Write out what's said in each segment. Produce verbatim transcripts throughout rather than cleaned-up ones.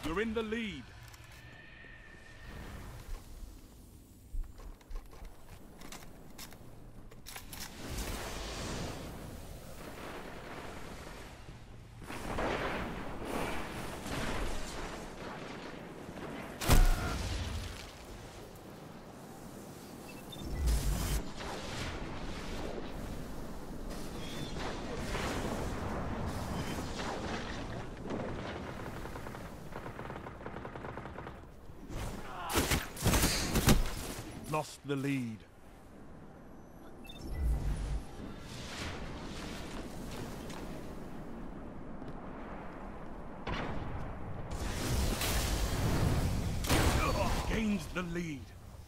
You're in the lead. Lost the lead. Gains the lead.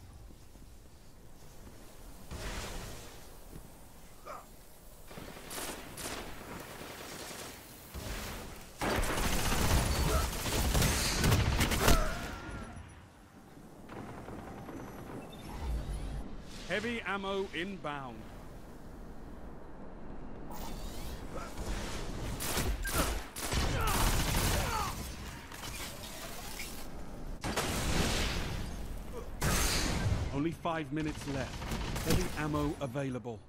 Heavy ammo inbound. Only five minutes left. Heavy ammo available.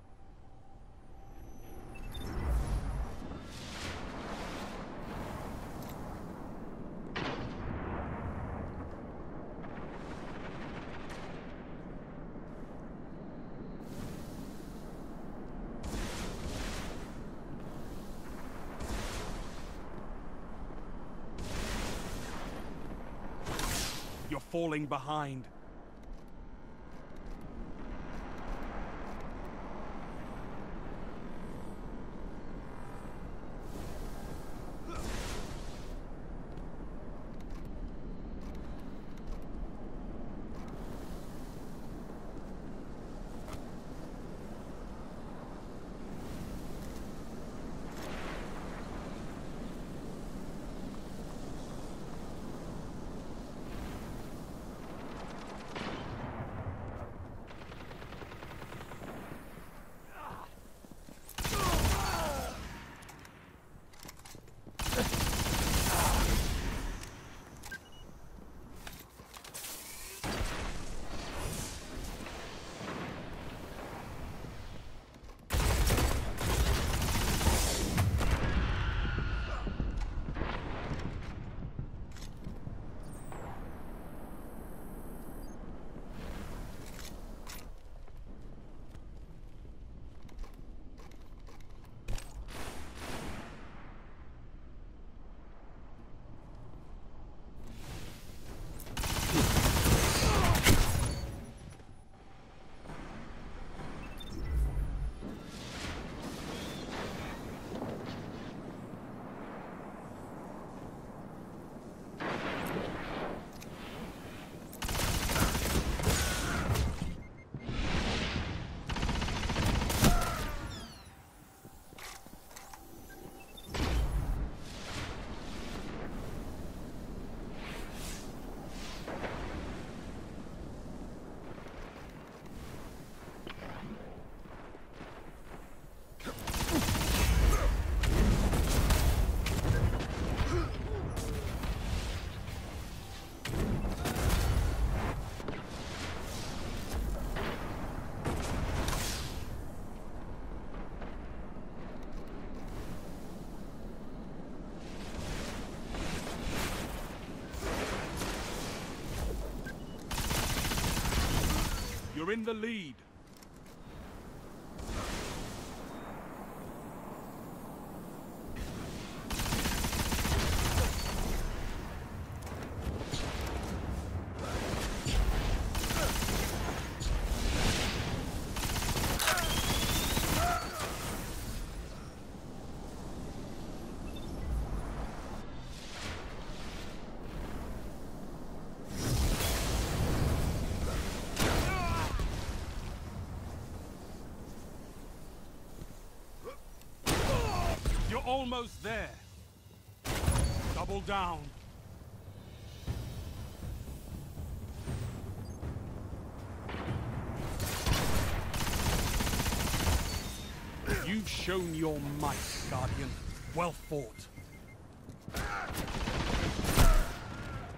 You're falling behind. You're in the lead. Almost there. Double down. You've shown your might, Guardian. Well fought.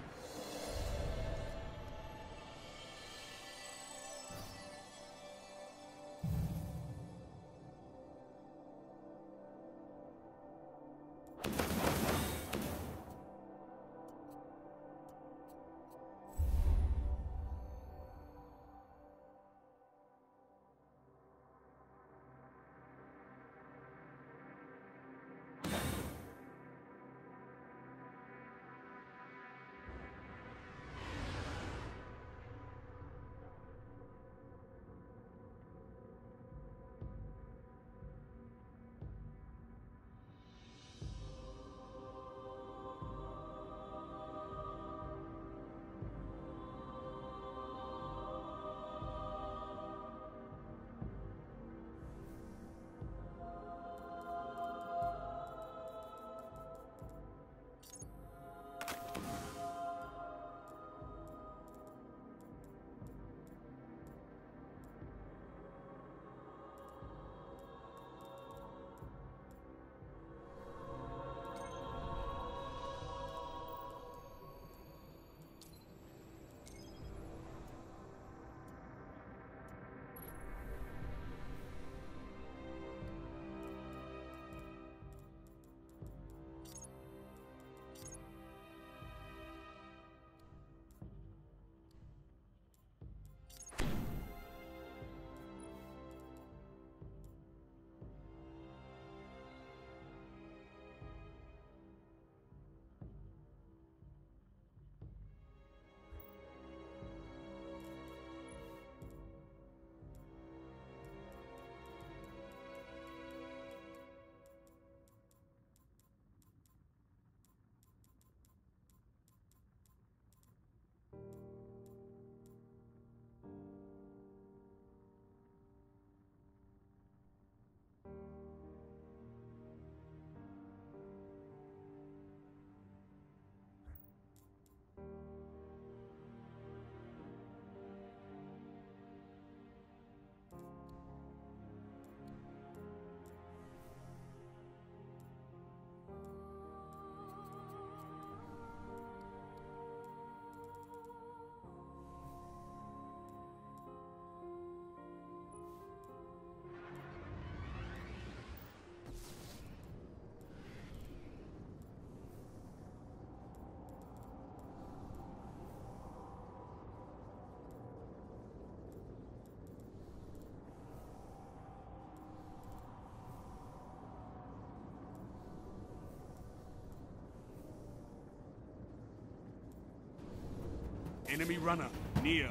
Enemy runner, near.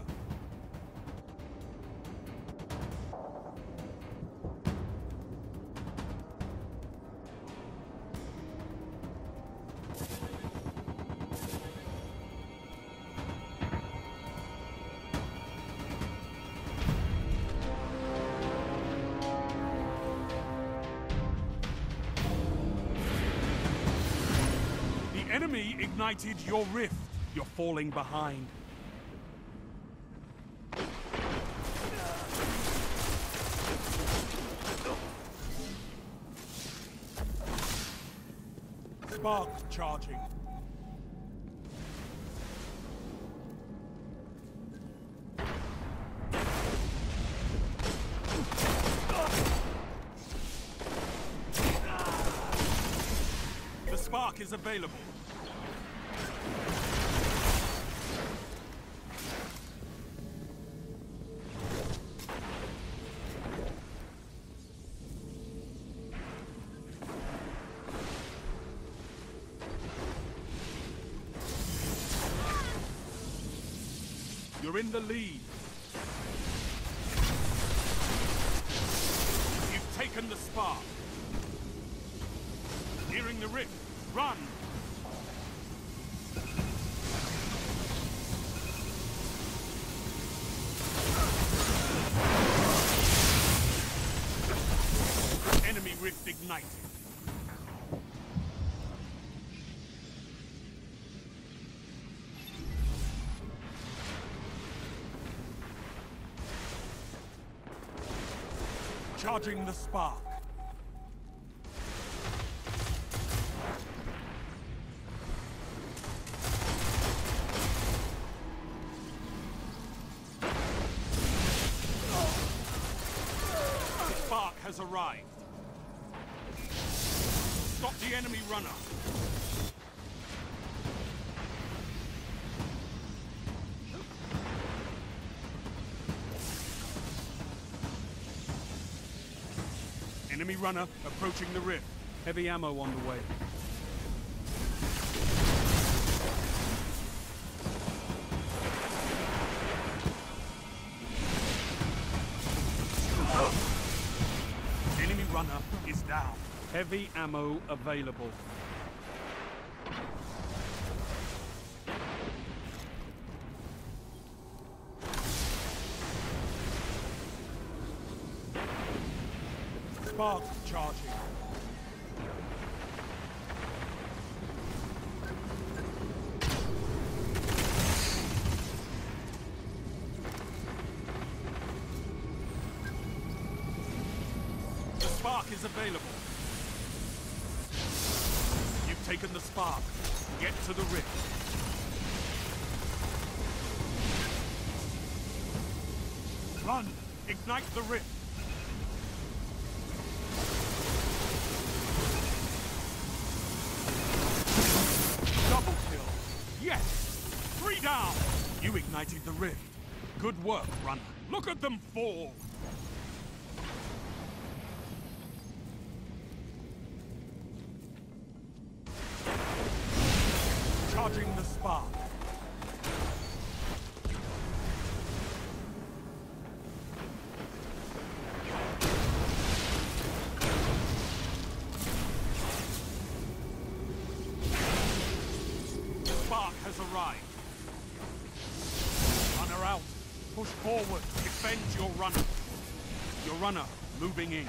The enemy ignited your rift. You're falling behind. Spark charging. The spark is available. You're in the lead. You've taken the spark. Nearing the rift. Run! Enemy rift ignited. Charging the spark. The spark has arrived. Stop the enemy runner. Enemy runner approaching the rift. Heavy ammo on the way. Enemy runner is down. Heavy ammo available. Spark charging. The spark is available. You've taken the spark. Get to the rift. Run! Ignite the rift. Double kill. Yes! Three down! You ignited the rift. Good work, runner. Look at them fall! Charging the spark. Spark has arrived. Runner out. Push forward. Defend your runner. Your runner moving in.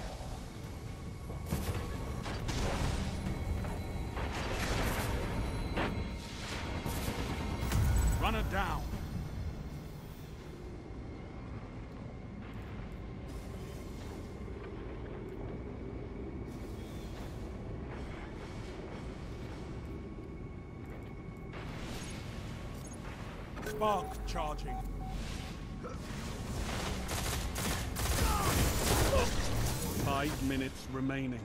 Runner down. Spark charging. Five minutes remaining.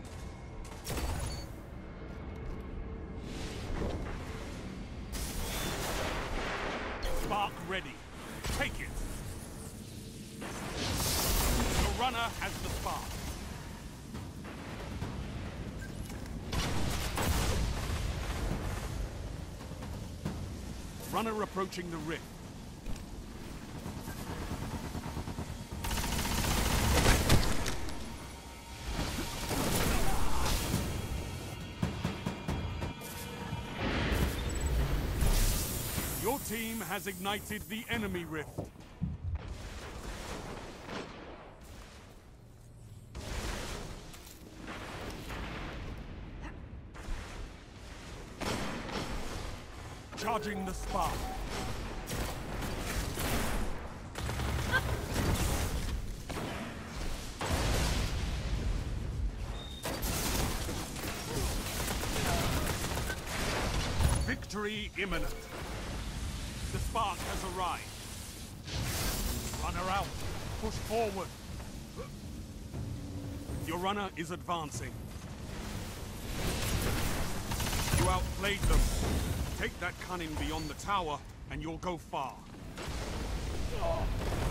Spark ready. Take it. The runner has the spark. Runner approaching the rift. Your team has ignited the enemy rift. Charging the spark. Victory imminent. The spark has arrived. Runner out. Push forward. Your runner is advancing. You outplayed them. Take that cunning beyond the tower, and you'll go far.